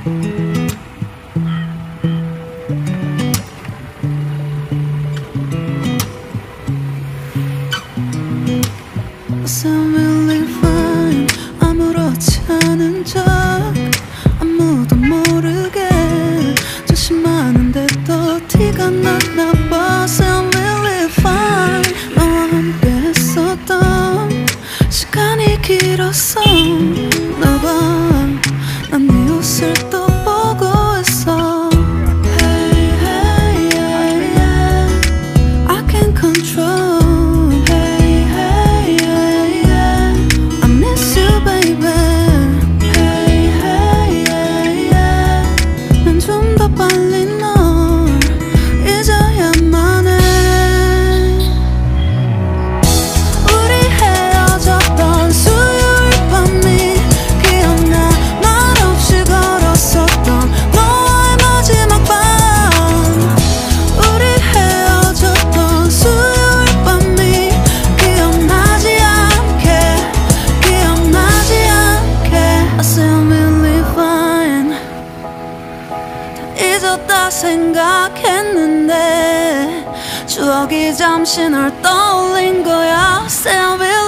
I'm really fine. 아무렇지 않은 척 아무도 모르게 조심하는데 또 티가 났나 봐. I'm really fine. 너와 함께 했었던 시간이 길었어. 나 봐, 난 네 옷을 또 보고 있어. Hey, hey, yeah, yeah. I can't control. 잊었다 생각했는데 추억이 잠시 널 떠올린 거야. Say I'm really